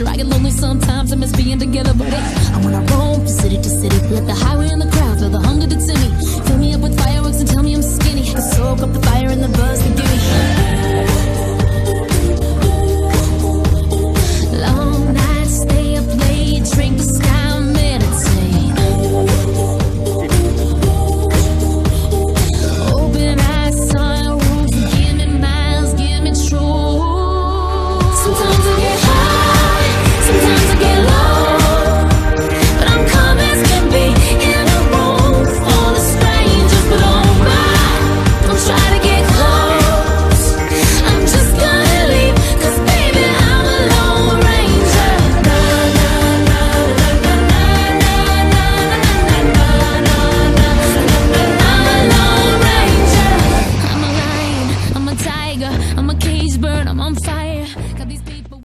Sure, I get lonely sometimes, I miss being together, but hey, I wanna roam from city to city. Let the highway and the crowd feel the hunger that's in me. Fill me up with fireworks and tell me I'm skinny. I can soak up the fire and the buzz